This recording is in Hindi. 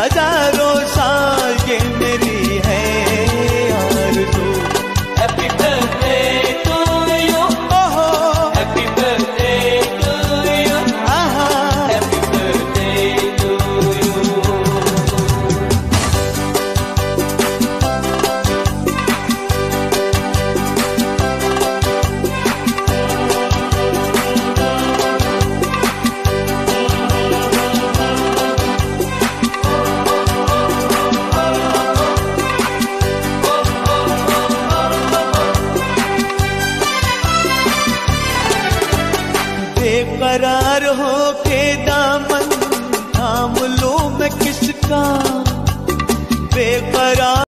हजारों साल ये मेरी है आरज़ू। हैप्पी बर्थडे टू यू, ओहो हैप्पी बर्थडे टू यू, आहा हैप्पी बर्थडे टू यू। बेकरार हो के दामन थाम लो मैं किसका, बेकरार